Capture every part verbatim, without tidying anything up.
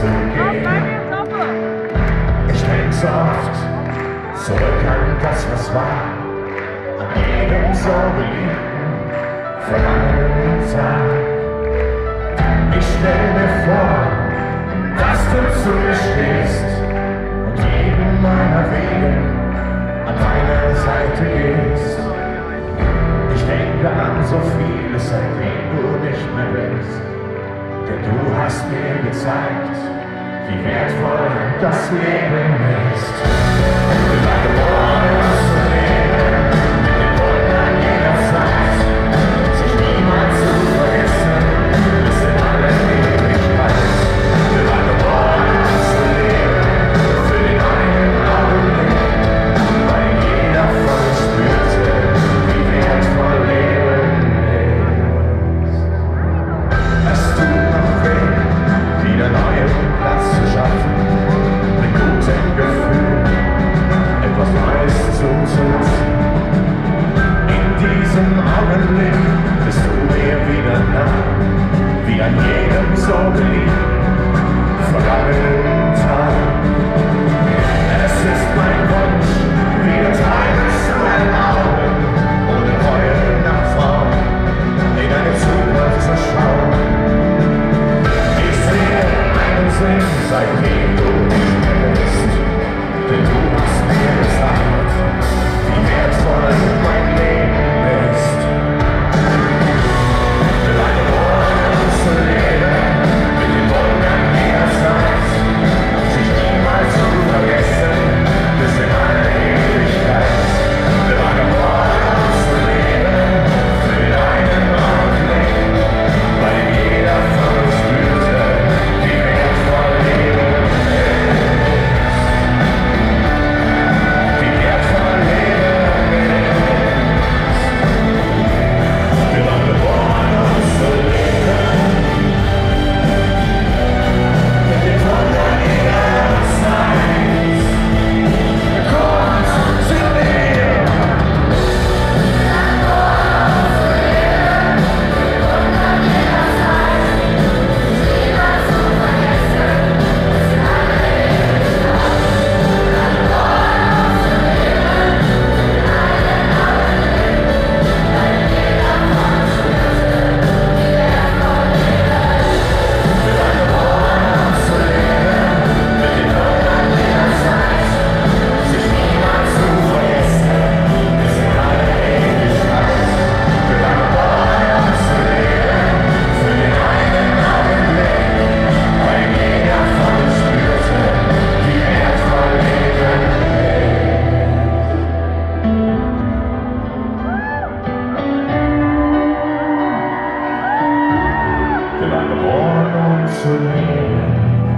gehen. Ich denk so oft zurück an das, was war, an jedem so geliebten, vergangenen Tag. Ich stell mir vor, dass du zu mir stehst und jeden meiner Wege an meiner Seite gehst. Ich denke an so vieles, seitdem du nicht mehr bist, denn du hast mir gezeigt, wie wertvoll das Leben ist. Wir waren geboren, um zu leben, mit den Wundern jeder Zeit, sich niemals zu vergessen, bis in alle Ewigkeit. Wir waren geboren, um zu leben, für den einen Augenblick, weil jeder von uns spürte, wie wertvoll Leben ist. Es tut noch weh, wieder neuen Platz zu schaffen, mit gutem Gefühl etwas Neues zuzulassen. In diesem Augenblick bist du mir wieder nah, wie an jedem so geliebten, vergangenen Tag. Es ist mein Wunsch, wieder Tränen zu erlauben, ohne Reue nach Frauen, in eine Zukunft zu schauen. Ich sehe einen Sinn, seitdem du nicht mehr bist, denn du hast mir gesagt, wie wertvoll mein Leben ist. Wir waren geboren, um zu leben, mit den Wundern jeder Zeit, sich niemals zu vergessen, bis in alle Ewigkeit. Wir waren geboren, um zu leben, für den einen Augenblick, weil jeder von uns spürte, wie wertvoll Leben ist. Wie wertvoll Leben ist. Wir waren geboren, um zu leben, mit den Wundern jeder Zeit. Kommt zu mir. Wir waren geboren, um zu leben.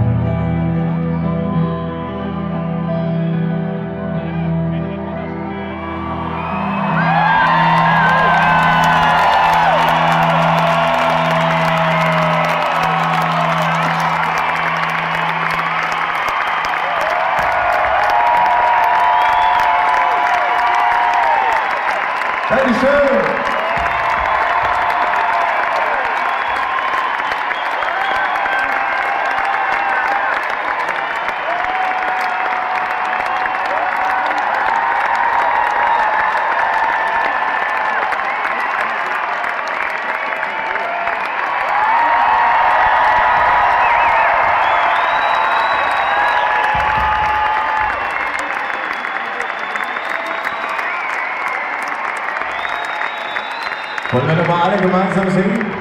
Dankeschön! Wollen wir nochmal alle gemeinsam singen?